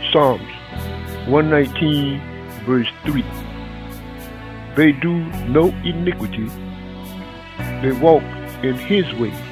Psalms 119 verse 3. They do no iniquity, they walk in his ways.